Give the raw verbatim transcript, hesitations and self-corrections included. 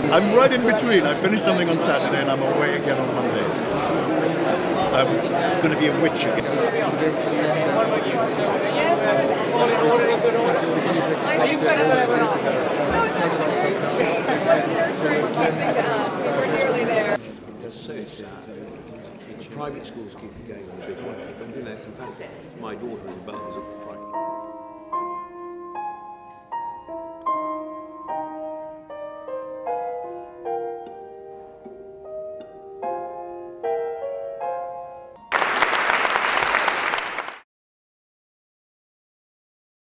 I'm right in between. I finished something on Saturday and I'm away again on Monday. I'm going to be a witch again. Yes, I do better than ever. No, it's actually very sweet. What a nurturing thing to ask. We were nearly there. It's so sad. Private schools keep the going in a big way, but you know, in fact, my daughter as well is a private.